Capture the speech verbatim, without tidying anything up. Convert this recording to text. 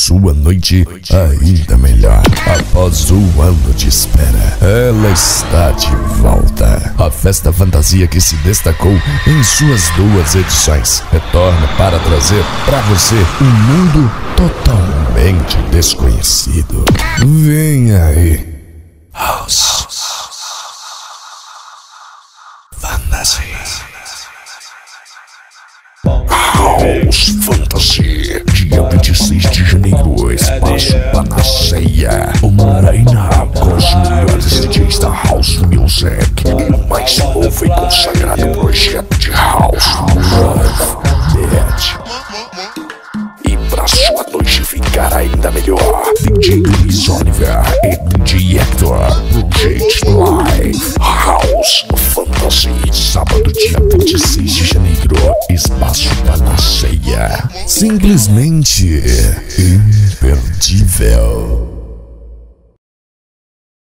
sua noite ainda melhor. Após um ano de espera, ela está de volta. A Festa Fantasia, que se destacou em suas duas edições, retorna para trazer para você um mundo totalmente desconhecido. Vem aí, House Fantasy. House Fantasy, dia vinte e seis de janeiro, Espaço Panaceia. Uma arena com os melhores D Js da House Music, o mais novo e consagrado projeto de House Love Dead. E pra sua noite ficar ainda melhor, D J Luiz Oliver e D J Hector, Project Live. House Fantasy, sábado dia vinte e seis de janeiro, Espaço Panaceia. Simplesmente imperdível.